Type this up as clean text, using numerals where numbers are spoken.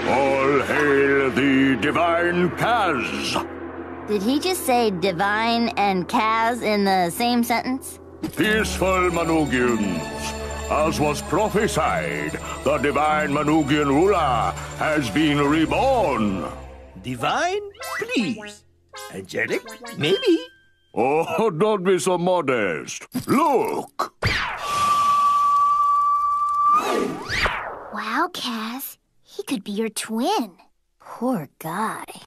All hail the Divine Kaz! Did he just say Divine and Kaz in the same sentence? Peaceful Manugians, as was prophesied, the Divine Manugian ruler has been reborn. Divine? Please. Angelic? Maybe. Oh, don't be so modest. Look! Wow, Kaz. He could be your twin. Poor guy.